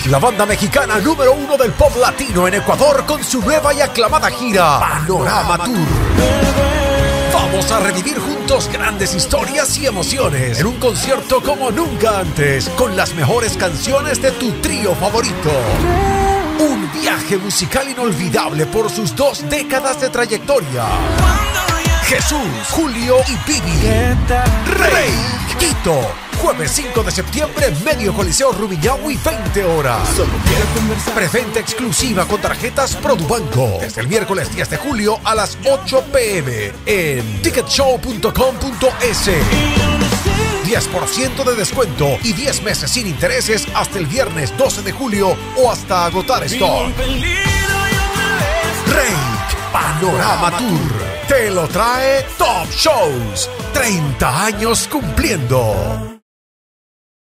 la banda mexicana número 1 del pop latino en Ecuador, con su nueva y aclamada gira Panorama Tour. Vamos a revivir juntos grandes historias y emociones en un concierto como nunca antes, con las mejores canciones de tu trío favorito. Un viaje musical inolvidable por sus 2 décadas de trayectoria. Jesús, Julio y Vivi. Rey, Quito. Jueves 5 de septiembre, Medio Coliseo Rumiñahui, 20 horas. Preventa exclusiva con tarjetas Produbanco. Desde el miércoles 10 de julio a las 8 p.m. en ticketshow.com.es. 10% de descuento y 10 meses sin intereses hasta el viernes 12 de julio o hasta agotar stock. Rey Panorama Tour te lo trae Top Shows. 30 años cumpliendo.